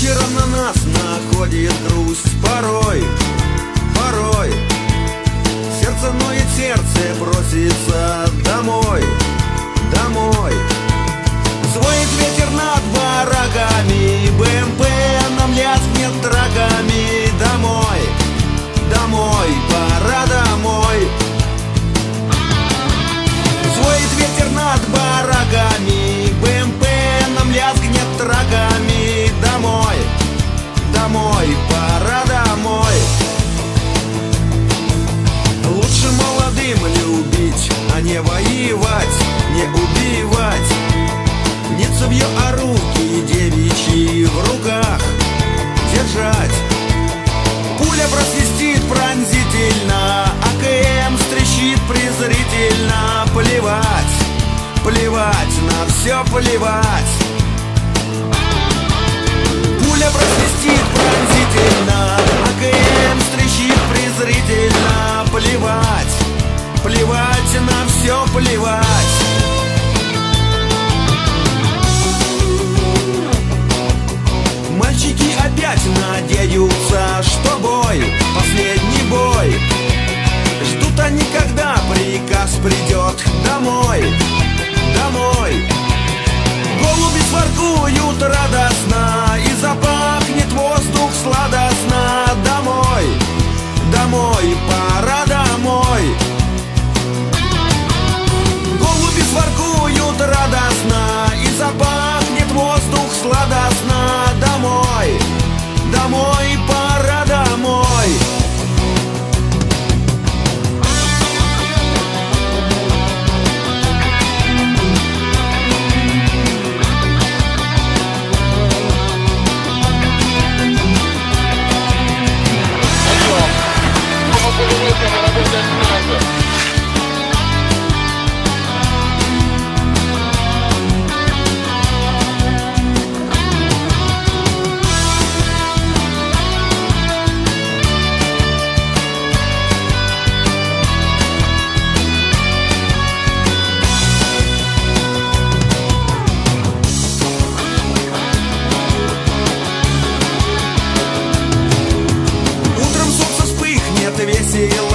Вечером на нас находит грусть. Порой сердце ноет, сердце просится домой. Звонит ветер над бараками, БМП нам лязгнет траками. Домой, пора домой. Звонит ветер над бараками, БМП нам лязгнет траками. Домой, пора домой. Лучше молодым любить, а не воевать, не убивать. Не цевьё, а руки девичьи в руках держать. Пуля просвистит пронзительно, АКМ стрещит презрительно. Плевать, на все плевать. Пуля просвистит пронзительно, АКМ стрещит презрительно. Плевать, на все плевать. Мальчики опять надеются, что бой, последний бой. Ждут они, когда приказ придет домой. Голуби своркуют радостно, и запахнет воздух сладостно. Домой, пора домой. Голуби своркуют радостно, и запахнет воздух сладостно. Домой, пора домой. Весело